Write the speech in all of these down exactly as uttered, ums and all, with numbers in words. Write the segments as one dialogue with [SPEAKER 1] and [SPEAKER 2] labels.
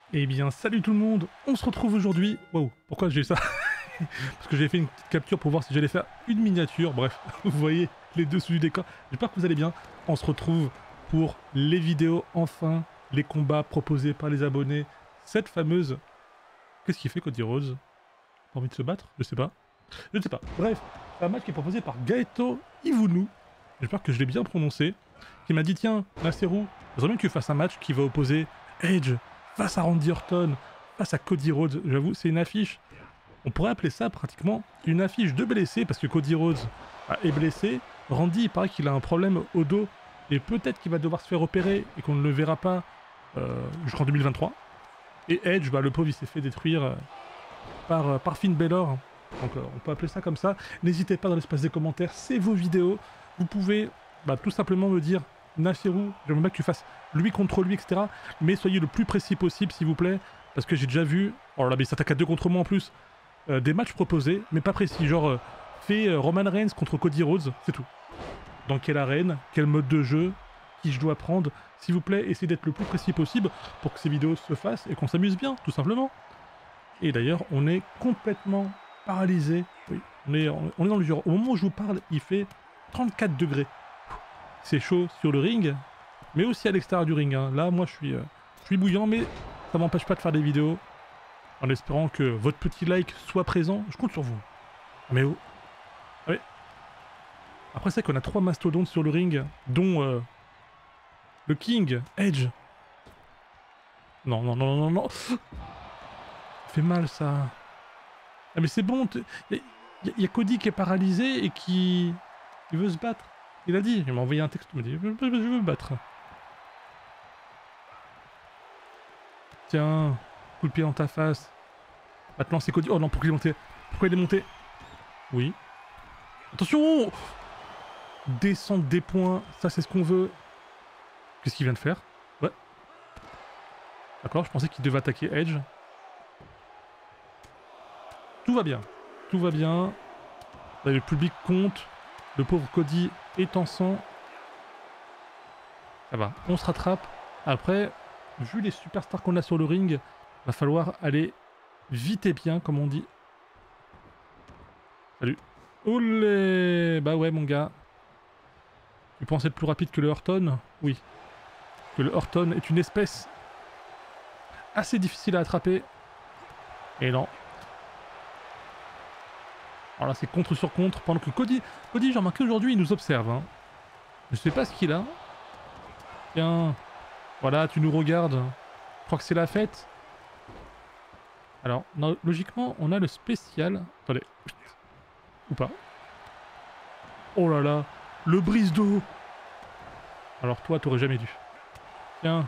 [SPEAKER 1] Eh bien, salut tout le monde, on se retrouve aujourd'hui... Waouh, pourquoi j'ai eu ça? Parce que j'ai fait une petite capture pour voir si j'allais faire une miniature. Bref, vous voyez les dessous du décor. J'espère que vous allez bien. On se retrouve pour les vidéos, enfin, les combats proposés par les abonnés. Cette fameuse... Qu'est-ce qu'il fait, Cody Rhodes? Pas envie de se battre? Je sais pas. Je ne sais pas. Bref, c'est un match qui est proposé par Gaeto Ivunu. J'espère que je l'ai bien prononcé. Qui m'a dit, tiens, Naseru, j'aimerais bien que tu fasses un match qui va opposer Edge face à Randy Orton, face à Cody Rhodes. J'avoue, c'est une affiche. On pourrait appeler ça pratiquement une affiche de blessés, parce que Cody Rhodes bah, est blessé. Randy, il paraît qu'il a un problème au dos, et peut-être qu'il va devoir se faire opérer, et qu'on ne le verra pas euh, jusqu'en deux mille vingt-trois. Et Edge, bah, le pauvre, il s'est fait détruire euh, par, euh, par Finn Balor. Donc euh, on peut appeler ça comme ça. N'hésitez pas dans l'espace des commentaires, c'est vos vidéos. Vous pouvez bah, tout simplement me dire, Naseru, j'aimerais bien que tu fasses lui contre lui, et cetera. Mais soyez le plus précis possible, s'il vous plaît. Parce que j'ai déjà vu, oh là là, mais il s'attaque à deux contre moi en plus, euh, des matchs proposés, mais pas précis. Genre, euh, fais euh, Roman Reigns contre Cody Rhodes, c'est tout. Dans quelle arène, quel mode de jeu, qui je dois prendre. S'il vous plaît, essayez d'être le plus précis possible pour que ces vidéos se fassent et qu'on s'amuse bien, tout simplement. Et d'ailleurs, on est complètement paralysé. Oui, on est, on est dans le dur. Au moment où je vous parle, il fait trente-quatre degrés. C'est chaud sur le ring, mais aussi à l'extérieur du ring. Hein. Là, moi, je suis, euh, je suis bouillant, mais ça m'empêche pas de faire des vidéos. En espérant que votre petit like soit présent. Je compte sur vous. Mais oh. Ah ouais. Après, c'est qu'on a trois mastodontes sur le ring, dont euh, le King, Edge. Non, non, non, non, non. Ça fait mal, ça. Ah mais c'est bon, il y, y, y a Cody qui est paralysé et qui... Il veut se battre. Il a dit, il m'a envoyé un texte, il m'a dit, je, je, je veux me battre. Tiens, coup de pied dans ta face. Maintenant c'est Cody. Oh non, pourquoi il est monté? Pourquoi il est monté? Oui. Attention! Descendre des points, ça c'est ce qu'on veut. Qu'est-ce qu'il vient de faire? Ouais. D'accord, je pensais qu'il devait attaquer Edge. Tout va bien. Tout va bien. Le public compte. Le pauvre Cody est en sang. Ça va, on se rattrape. Après, vu les superstars qu'on a sur le ring, va falloir aller vite et bien, comme on dit. Salut. Olé! Bah ouais, mon gars. Tu penses être plus rapide que le Orton? Oui. Que le Orton est une espèce assez difficile à attraper. Et non. Alors là, c'est contre sur contre, pendant que Cody... Cody, j'ai remarqué aujourd'hui, il nous observe. Hein. Je sais pas ce qu'il a. Tiens. Voilà, tu nous regardes. Je crois que c'est la fête. Alors, non, logiquement, on a le spécial. Attendez. Ou pas. Oh là là. Le brise d'eau. Alors toi, t'aurais jamais dû. Tiens.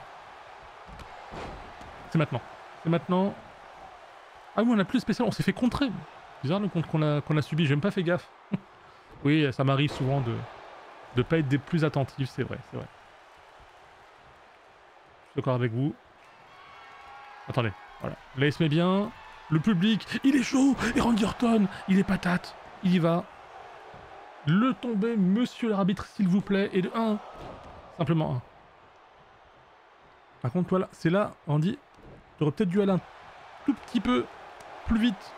[SPEAKER 1] C'est maintenant. C'est maintenant. Ah oui, on a plus de spécial. On s'est fait contrer. Bizarre le compte qu'on a, qu'on a subi. J'ai même pas fait gaffe. Oui, ça m'arrive souvent de de pas être des plus attentifs. C'est vrai, c'est vrai. Je suis d'accord avec vous. Attendez. Voilà. Là, il se met bien. Le public, il est chaud. Et Randy Orton, il est patate. Il y va. Le tomber, monsieur l'arbitre, s'il vous plaît. Et de un. Simplement un. Par contre, voilà, c'est là, Randy. J'aurais peut-être dû aller un tout petit peu plus vite.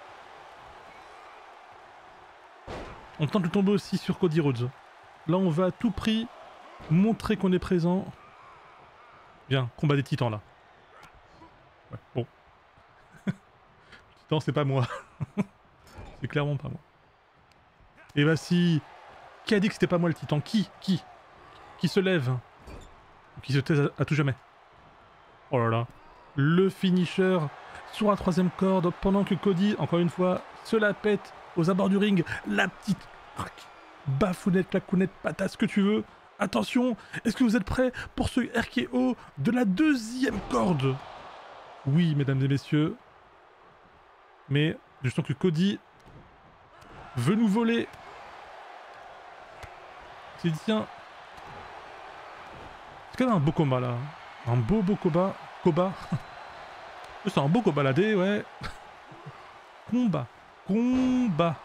[SPEAKER 1] On tente de tomber aussi sur Cody Rhodes. Là, on va à tout prix montrer qu'on est présent. Bien, combat des titans, là. Ouais, bon. Titan, c'est pas moi. C'est clairement pas moi. Et bah si... Qui a dit que c'était pas moi le titan? Qui? Qui? Qui se lève? Qui se taise à, à tout jamais? Oh là là. Le finisher sur la troisième corde pendant que Cody, encore une fois, se la pète aux abords du ring. La petite... Bafounette, clacounette, patate, ce que tu veux. Attention, est-ce que vous êtes prêts pour ce R K O de la deuxième corde? Oui, mesdames et messieurs. Mais je sens que Cody veut nous voler. C'est dit, tiens. C'est quand même un beau combat là. Un beau beau combat. Combat. C'est un beau combat baladé, ouais. Combat. Combat.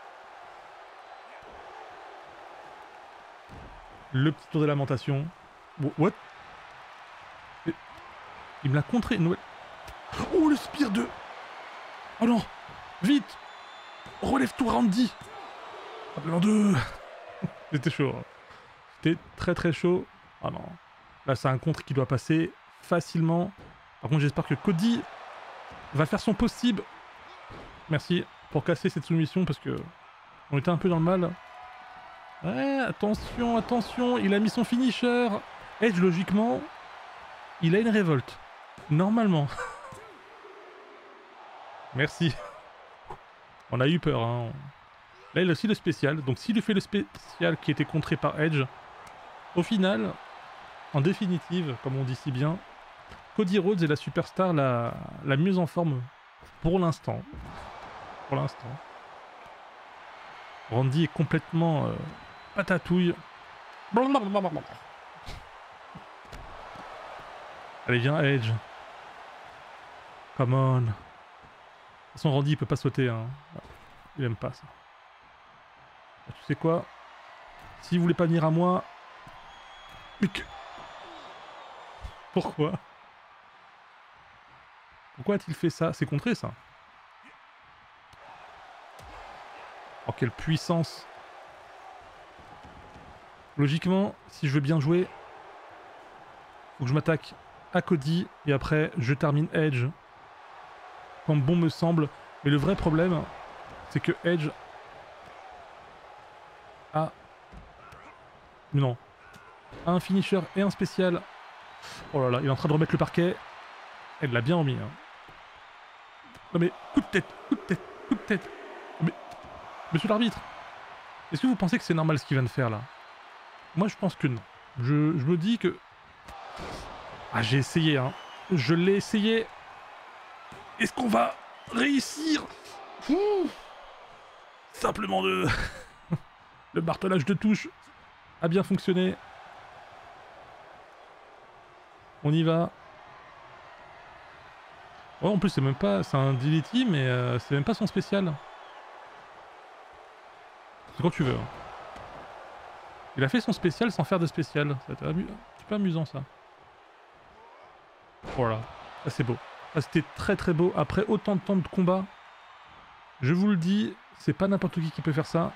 [SPEAKER 1] Le petit tour de lamentation. What? Il me l'a contré. Oh, le spire de... Oh non. Vite. Relève-toi, Randy. Simplement deux. C'était chaud. Hein. C'était très très chaud. Ah non. Là, c'est un contre qui doit passer facilement. Par contre, j'espère que Cody va faire son possible. Merci pour casser cette soumission parce que on était un peu dans le mal. Ouais, attention, attention. Il a mis son finisher. Edge, logiquement, il a une révolte. Normalement. Merci. On a eu peur. Hein. Là, il a aussi le spécial. Donc, s'il lui fait le spécial qui était contré par Edge, au final, en définitive, comme on dit si bien, Cody Rhodes est la superstar la, la mieux en forme pour l'instant. Pour l'instant. Randy est complètement euh, patatouille. Allez, viens, Edge. Come on. De toute façon, Randy, il peut pas sauter. Hein. Il aime pas ça. Tu sais quoi? Si vous voulez pas venir à moi... Mais que... Pourquoi? Pourquoi a-t-il fait ça? C'est contré, ça. Oh, quelle puissance. Logiquement, si je veux bien jouer, faut que je m'attaque à Cody, et après, je termine Edge, comme bon me semble. Mais le vrai problème, c'est que Edge a... Mais non. A un finisher et un spécial. Oh là là, il est en train de remettre le parquet. Elle l'a bien remis. Hein. Non mais, coup de tête, coup de tête, coup de tête. Mais, monsieur l'arbitre, est-ce que vous pensez que c'est normal ce qu'il vient de faire là? Moi je pense que non. Je, je me dis que... Ah, j'ai essayé, hein. Je l'ai essayé. Est-ce qu'on va réussir? Ouh. Simplement de... Le martelage de touche a bien fonctionné. On y va. Oh, en plus, c'est même pas... C'est un D D T, mais euh, c'est même pas son spécial. C'est quand tu veux. Hein. Il a fait son spécial sans faire de spécial. C'était amu... un petit peu amusant, ça. Voilà. Ça, c'est beau. Ça, c'était très très beau. Après autant de temps de combat, je vous le dis, c'est pas n'importe qui qui peut faire ça.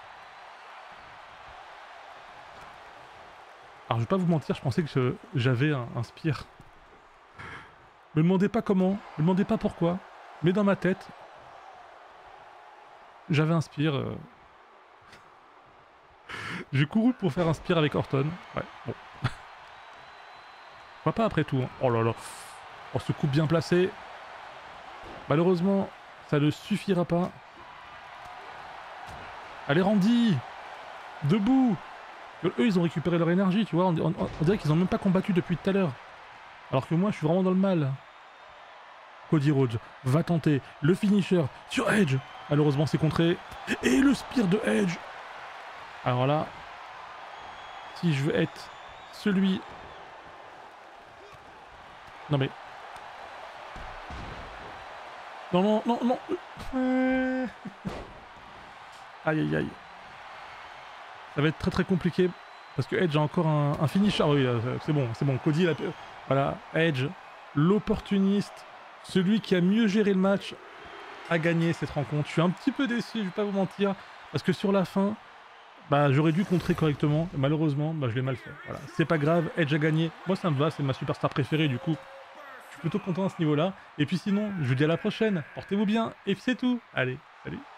[SPEAKER 1] Alors, je vais pas vous mentir, je pensais que j'avais un, un spire. Me demandez pas comment, me demandez pas pourquoi, mais dans ma tête, j'avais un spire. Euh... J'ai couru pour faire un spire avec Orton. Ouais, bon. Pourquoi pas après tout. Hein. Oh là là. On se coupe bien placé. Malheureusement, ça ne suffira pas. Allez Randy, debout. Eux, ils ont récupéré leur énergie, tu vois. On, on, on dirait qu'ils n'ont même pas combattu depuis tout à l'heure. Alors que moi, je suis vraiment dans le mal. Cody Rhodes va tenter le finisher sur Edge. Malheureusement, c'est contré. Et le spear de Edge. Alors là, si je veux être celui... Non mais... Non, non, non, non. Euh... Aïe, aïe, aïe. Ça va être très très compliqué. Parce que Edge a encore un, un finisher. Oui, c'est bon, c'est bon. Cody, là, voilà, Edge, l'opportuniste, celui qui a mieux géré le match, a gagné cette rencontre. Je suis un petit peu déçu, je vais pas vous mentir. Parce que sur la fin, bah, j'aurais dû contrer correctement. Malheureusement, bah, je l'ai mal fait. Voilà. C'est pas grave, Edge a gagné. Moi, ça me va, c'est ma superstar préférée, du coup. Je suis plutôt content à ce niveau-là. Et puis sinon, je vous dis à la prochaine. Portez-vous bien. Et puis c'est tout. Allez, salut.